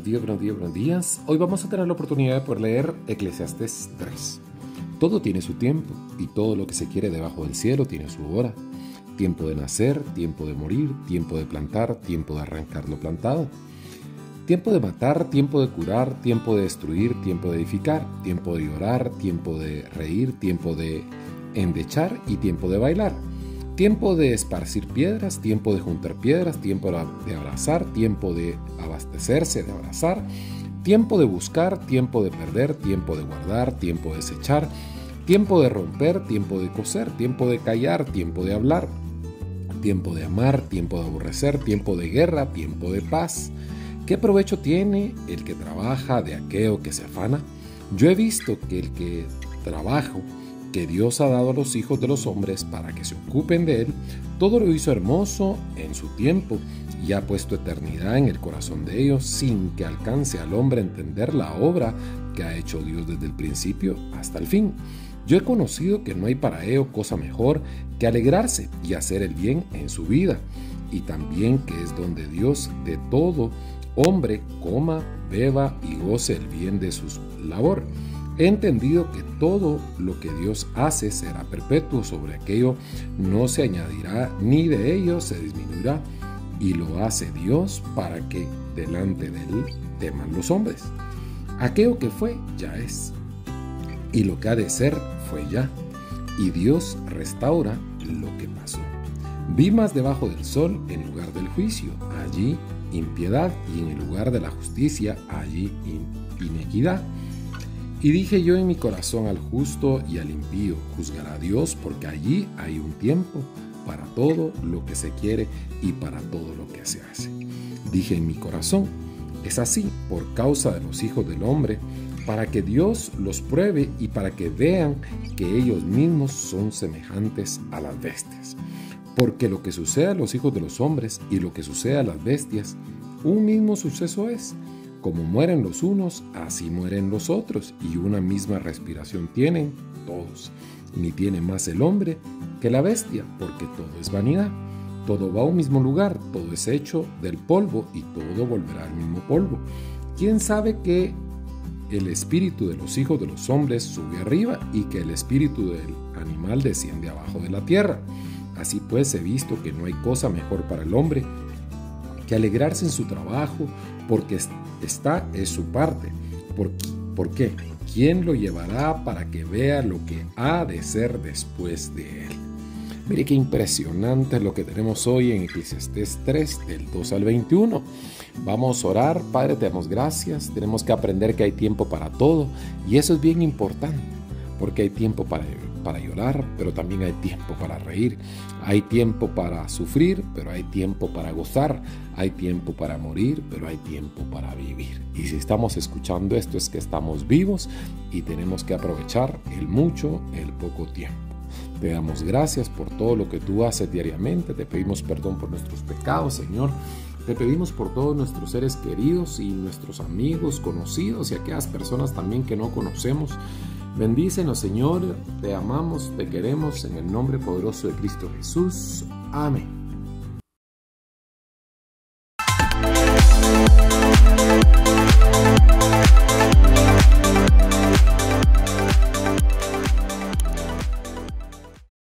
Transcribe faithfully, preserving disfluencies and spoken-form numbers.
buenos días, buenos días, buenos días. Hoy vamos a tener la oportunidad de poder leer Eclesiastés tres. Todo tiene su tiempo y todo lo que se quiere debajo del cielo tiene su hora. Tiempo de nacer, tiempo de morir, tiempo de plantar, tiempo de arrancar lo plantado. Tiempo de matar, tiempo de curar, tiempo de destruir, tiempo de edificar, tiempo de llorar, tiempo de reír, tiempo de endechar y tiempo de bailar. Tiempo de esparcir piedras, tiempo de juntar piedras, tiempo de abrazar, tiempo de abastecerse, de abrazar, tiempo de buscar, tiempo de perder, tiempo de guardar, tiempo de desechar, tiempo de romper, tiempo de coser, tiempo de callar, tiempo de hablar, tiempo de amar, tiempo de aborrecer, tiempo de guerra, tiempo de paz. ¿Qué provecho tiene el que trabaja de aquello que se afana? Yo he visto que el que trabaja, que Dios ha dado a los hijos de los hombres para que se ocupen de él, todo lo hizo hermoso en su tiempo y ha puesto eternidad en el corazón de ellos sin que alcance al hombre a entender la obra que ha hecho Dios desde el principio hasta el fin. Yo he conocido que no hay para ello cosa mejor que alegrarse y hacer el bien en su vida, y también que es donde Dios de todo hombre coma, beba y goce el bien de su labor. He entendido que todo lo que Dios hace será perpetuo, sobre aquello no se añadirá ni de ello se disminuirá, y lo hace Dios para que delante de él teman los hombres. Aquello que fue ya es, y lo que ha de ser fue ya, y Dios restaura lo que pasó. Vi más debajo del sol en lugar del juicio, allí impiedad, y en el lugar de la justicia allí inequidad. Y dije yo en mi corazón: al justo y al impío juzgará Dios, porque allí hay un tiempo para todo lo que se quiere y para todo lo que se hace. Dije en mi corazón: es así por causa de los hijos del hombre, para que Dios los pruebe y para que vean que ellos mismos son semejantes a las bestias. Porque lo que sucede a los hijos de los hombres y lo que sucede a las bestias, un mismo suceso es. Como mueren los unos, así mueren los otros, y una misma respiración tienen todos. Ni tiene más el hombre que la bestia, porque todo es vanidad. Todo va a un mismo lugar, todo es hecho del polvo, y todo volverá al mismo polvo. ¿Quién sabe que el espíritu de los hijos de los hombres sube arriba, y que el espíritu del animal desciende abajo de la tierra? Así pues he visto que no hay cosa mejor para el hombre que alegrarse en su trabajo, porque esta es su parte. ¿Por, ¿Por qué? ¿Quién lo llevará para que vea lo que ha de ser después de él? Mire qué impresionante es lo que tenemos hoy en Eclesiastés tres, del dos al veintiuno. Vamos a orar. Padre, te damos gracias. Tenemos que aprender que hay tiempo para todo, y eso es bien importante, porque hay tiempo para para llorar, pero también hay tiempo para reír. Hay tiempo para sufrir, pero hay tiempo para gozar. Hay tiempo para morir, pero hay tiempo para vivir. Y si estamos escuchando esto, es que estamos vivos y tenemos que aprovechar el mucho, el poco tiempo. Te damos gracias por todo lo que tú haces diariamente. Te pedimos perdón por nuestros pecados, Señor. Te pedimos por todos nuestros seres queridos y nuestros amigos, conocidos y aquellas personas también que no conocemos. Bendícenos, Señor, te amamos, te queremos, en el nombre poderoso de Cristo Jesús. Amén.